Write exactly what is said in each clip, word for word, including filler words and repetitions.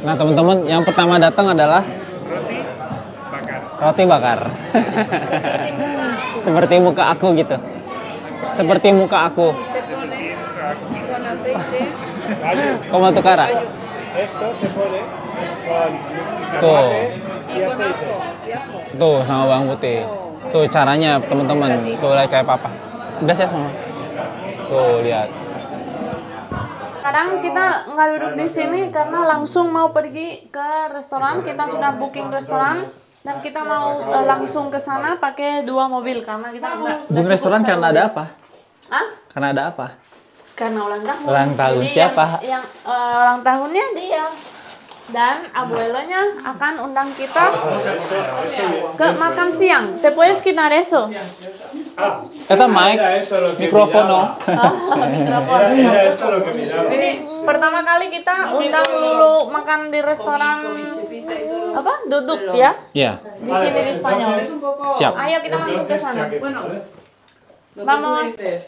Nah teman-teman, yang pertama datang adalah Roti bakar. roti bakar. Seperti muka aku gitu. Seperti muka aku. Seperti muka aku. Como tu cara. Esto se pone con Tuh, y aceite. tuh sama bawang putih. Tuh caranya teman-teman. Tuh lihat kayak papa. Udah sih sama. Tuh lihat. Sekarang kita nggak duduk di sini karena langsung mau pergi ke restoran. Kita sudah booking restoran dan kita mau uh, langsung ke sana pakai dua mobil karena kita nggak. Bung restoran karena ada apa? Hah? Karena ada apa? Karena ulang tahun. Ulang tahun Jadi siapa? Yang, yang uh, ulang tahunnya dia. Dan abuelonya akan undang kita ke makan siang. Te puedes quitar eso? Kata mic, mikrofono. Mikrofon. Era esto lo que miraba. Ini pertama kali kita undang Lulu makan di restoran apa? Duduk ya? Ya, Di sini di Spanyol. siap. Ayo kita masuk ke sana. Vamos.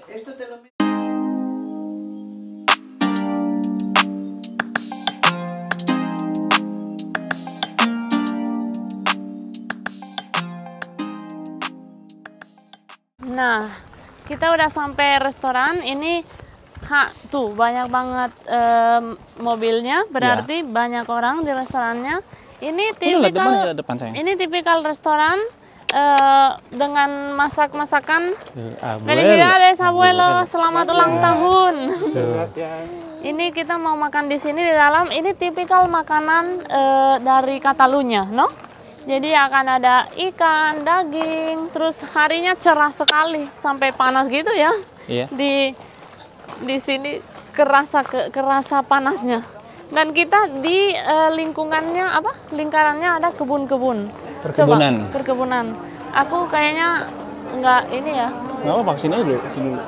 Nah, kita udah sampai restoran. Ini ha, tuh banyak banget em, mobilnya. Berarti banyak orang di restorannya. Ini lihat depan, tipikal lihat depan saya. ini tipikal restoran eh, dengan masak-masakan. Felicidades abuelo, selamat ulang tahun. Ini kita mau makan di sini di dalam. Ini tipikal makanan eh, dari Catalunya, no? Jadi akan ada ikan, daging, terus harinya cerah sekali sampai panas gitu ya. Iya. Di di sini kerasa ke, kerasa panasnya. Dan kita di eh, lingkungannya apa? Lingkarannya ada kebun-kebun. Perkebunan. Coba, perkebunan. Aku kayaknya nggak ini ya. Nggak apa-apa, kesini aja dulu. Sini dulu.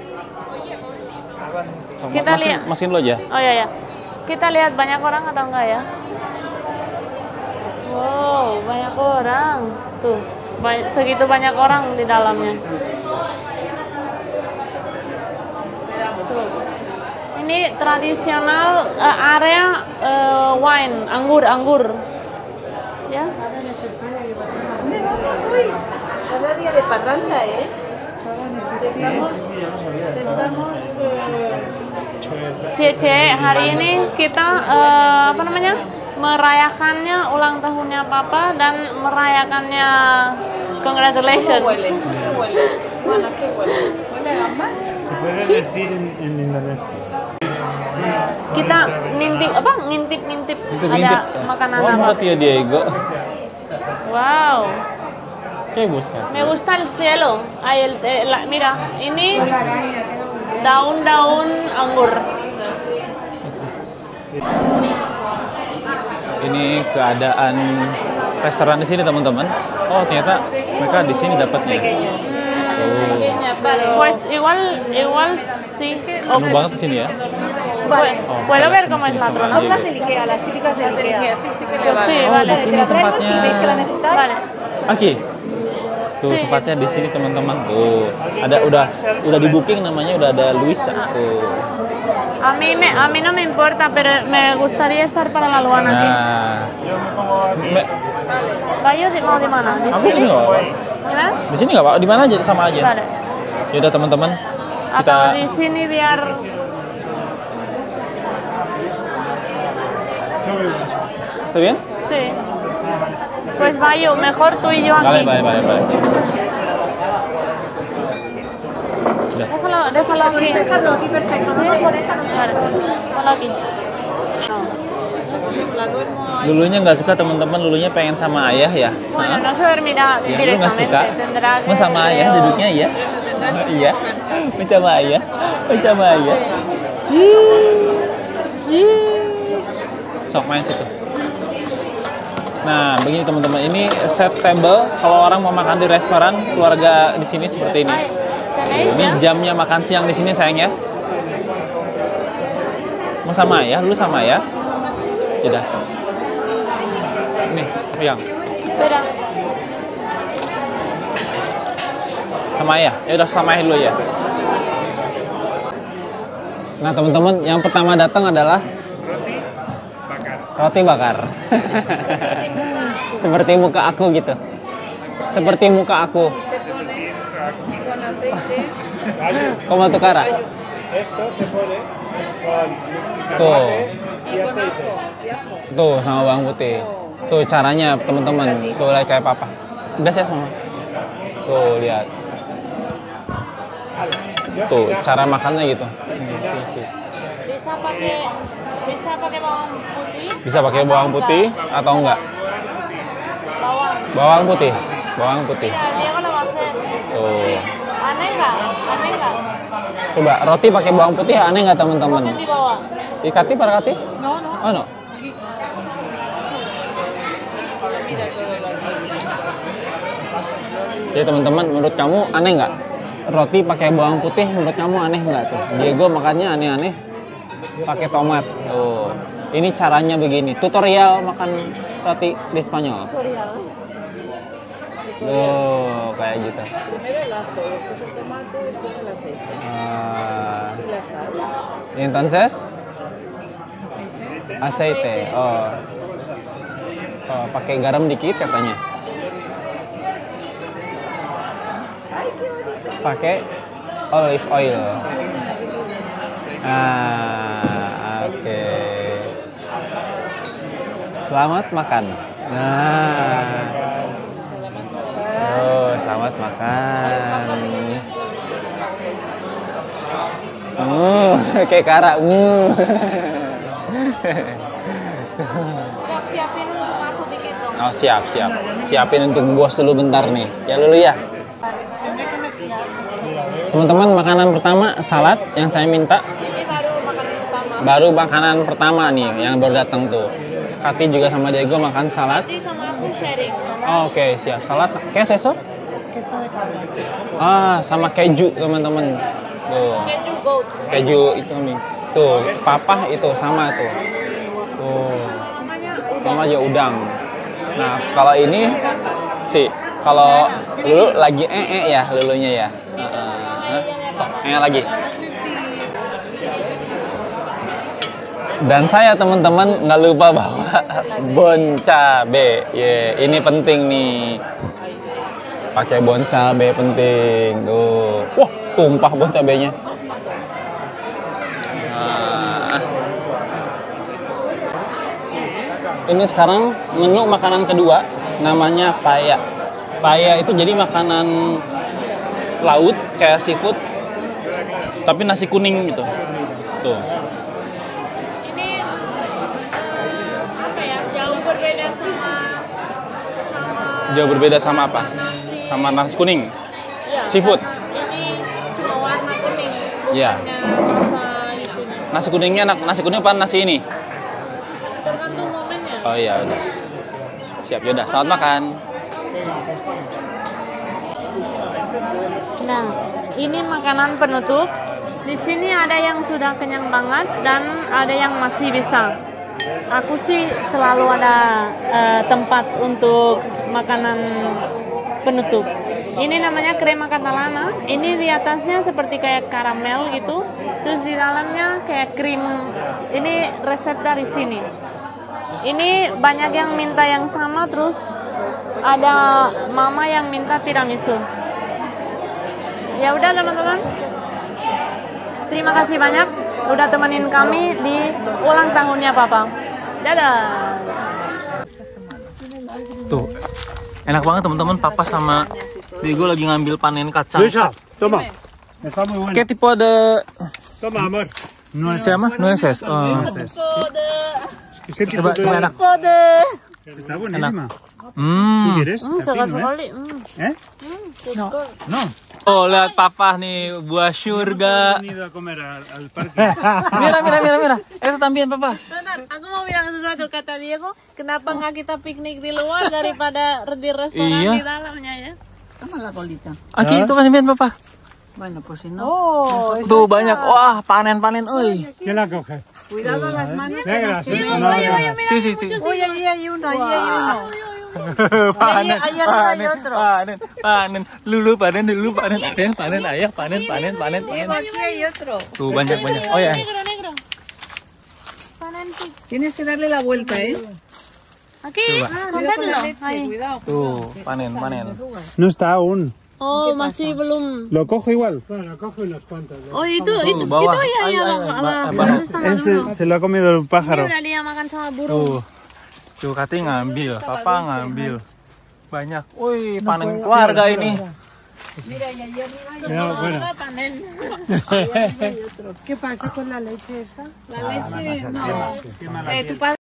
Kita Masin, lihat. masin lo aja. Oh ya ya. Kita lihat banyak orang atau enggak ya? Wow, banyak orang. Tuh, banyak, segitu banyak orang di dalamnya. Tuh. Ini tradisional eh, area eh, wine, anggur, anggur. Ya. ¿Dónde vamos hoy? Cada día de parranda, ¿eh? Estamos, estamos Cie-cie, hari ini kita eh, apa namanya? Merayakannya ulang tahunnya Papa dan merayakannya congratulations. huele, ¿qué huele? Juana, ¿qué huele? ¿Huele a gambas? Se puede decir en, en Indonesia. Kita ngintip apa? Ngintip-ngintip Ngintip, ada ngintip. makanan Oh, apa? Tio Diego. Wow. Kayak buscar. Me gusta el cielo. Ay, el, eh, la- mira, ini daun-daun anggur. Ini keadaan restoran di sini teman-teman. Oh ternyata mereka di sini dapatnya. Oh, Pues igual, igual sí. penuh banget di sini ya. Pu- ¿Puedo ver cómo es la Sama trona? sini. Las del IKEA, las típicas del IKEA. Sí, sí que le Pues vale. sí, Oh, vale. di sini Te la traigo si tempatnya. veis que la necesitáis. Vale. Oke. Tuh Sí. tempatnya di sini teman-teman. Tuh ada udah udah di booking namanya udah ada Luisa. Tuh. A mí, me, a mí no me importa, pero me gustaría estar para la Luana aquí. Nah, me- Bayu di, mau di mana? Di aku sini sini? nggak apa-apa. Gimana? Di sini nggak apa-apa. Di mana aja sama aja. Vale. Yaudah teman-teman Atau kita di sini biar ¿Está bien? sí. Pues Bayu, mejor tú y yo Vale, aquí. vale, vale, vale. Udah. Déjalo, déjalo aquí. Podéis dejarlo aquí, perfecto. No nos molesta. no nos Vale, déjalo aquí. Lulunya nggak suka teman-teman, Lulunya pengen sama ayah ya. Bueno, Hah? no se dormirá Ya, lu nggak suka? directamente. Tendrá que. Mau sama ayah duduknya ya? Iya. Mau sama ayah? Mau sama ayah? Sok main situ. Nah, begini teman-teman, ini set table kalau orang mau makan di restoran keluarga di sini seperti ini. Ay, ¿tenéis Ini ya? jamnya makan siang di sini sayang ya. Mau sama ayah? Lu sama ayah? Tidak. Nih, yang Espera. sama ayah. Ya udah sama ayah dulu ya. Nah teman-teman, yang pertama datang adalah Roti bakar. Roti bakar. Seperti muka aku gitu. Seperti muka aku. Seperti muka aku. Como tu cara. Esto se pone con Tuh. tomate y aceite. Tuh sama bawang putih. Tuh caranya teman-teman. Tuh lihat kayak papa. Udah ya sama. Tuh lihat. Yo Tuh sin cara makannya gitu. Bisa pakai bisa pakai bawang putih, Bisa pakai bawang putih atau enggak? bawang. Bawang putih. Bawang putih. Ya, dia kan pakai. Tuh. Aneh nggak? Aneh nggak? Coba roti pakai bawang putih aneh nggak teman-teman? Mungkin di bawah. Ikati parakati? No, no. Oh no. Jadi teman-teman, menurut kamu aneh nggak? Roti pakai bawang putih, menurut kamu aneh nggak tuh? Diego makannya aneh-aneh, pakai tomat. Tuh, ini caranya begini. Tutorial makan roti di Spanyol. Tutorial. Tuh, kayak gitu. Primero el ajo, después el tomate, después el aceite Ah, y la sal. entonces, aceite. Oh, oh pakai garam dikit katanya. Pakai olive oil. Ah, oke. Selamat makan. Nah. Oh, selamat makan. Hmm, kayak kara. Hmm. Siap siapin untuk aku dikit dong. Oh, siap, siap. Siapin untuk bos dulu bentar nih. Ya dulu ya. Teman-teman, makanan pertama salad yang saya minta. Ini baru makanan utama. Baru makanan pertama nih yang baru datang tuh. Kati juga sama Diego makan salad. Nanti sama aku sharing. Oh, oke, siap. Salad kayak seso? Ah, sama keju, teman-teman. Tuh. Keju goat. Keju itu nih. Tuh, papa itu sama tuh. Tuh. Namanya udang. Namanya udang. Nah, kalau ini sih kalau lulu lagi ee ya lulunya ya. Heeh. Sok, ee lagi. Dan saya teman-teman nggak lupa bawa bon cabe. Yeah, ini penting nih. Pakai bon cabe penting. Tuh. Wah, tumpah bon cabenya. Nah. Ini sekarang menu makanan kedua namanya paya. Paya itu jadi makanan laut kayak seafood tapi nasi kuning gitu. Tuh. Ini apa ya? Jauh berbeda sama sama Jauh berbeda sama apa? nasi. Sama nasi kuning. Ya, Seafood. Ini cuma warna kuning. Iya. Nah, rasa itu. Nasi kuningnya nasi kuning apa nasi ini? Tergantung momennya. Oh iya udah. Siap, yaudah, selamat makan. Nah, ini makanan penutup. Di sini ada yang sudah kenyang banget dan ada yang masih bisa. Aku sih selalu ada eh, tempat untuk makanan penutup. Ini namanya crema catalana. Ini di atasnya seperti kayak karamel gitu. Terus di dalamnya kayak krim. Ini resep dari sini. Ini banyak yang minta yang sama, terus ada mama yang minta tiramisu. Ya udah teman-teman. Terima kasih banyak udah temenin kami di ulang tahunnya Papa. Dadah. Tuh, enak banget teman-teman. Papa sama Diego lagi ngambil panen kacang. Luisa, toma. Está muy bueno. Kayak tipe ada Toma, amor. siapa? Nueces. Oh. Ese tipo Coba, de- coba enak. Está buenísima. ¿Tú Hmm. quieres? Hmm, A ti, segar ¿no, eh? sekali. Hmm. ¿Eh? No. No. Oh, lihat papa nih buah surga. Hemos venido a comer al, al parque. Mira, mira, mira, mira. Eso también, papa. Bentar, aku mau bilang sesuatu, kata Diego, kenapa nggak kita piknik di luar daripada di restoran Iya. di dalamnya ya? Toma la bolita. Aquí itu también, papa. Bueno, pues si no. Oh, Tuh banyak. Wah, panen-panen, oi. ¿Quién la coge? Cuidado las manos. Negra, sí. No, no, no. Sí, sí, sí. Uy, allí hay uno, allí hay uno. Panen, Ahí arriba hay panen, otro. panen, panen. Lulu panen, dulu panen. Ayah panen, ayah panen, panen, panen, panen. Diego, aquí hay otro. Tuh banyak banyak. Oh ya. Negro, negro. Panen pik. Tienes que darle la vuelta, ¿eh? Aquí, Cuidado con cogerlo. la leche, Ahí. cuidado. Tuh, panen, panen. No está aún. Oh, masih belum. ¿Lo cojo igual? Oh, itu itu bawah. itu ya Ay, ya ay, bang. ay, Abang. bawah. Harus tangan Ese dulu. se lo ha comido el Ini pájaro. udah dia makan sama burung. Tuh. Tuh katanya ngambil, papa ngambil. Banyak. Wih, panen keluarga ini. No, bueno. Panen. ¿Qué pasa con la leche esta? La leche, no. Eh, tu padre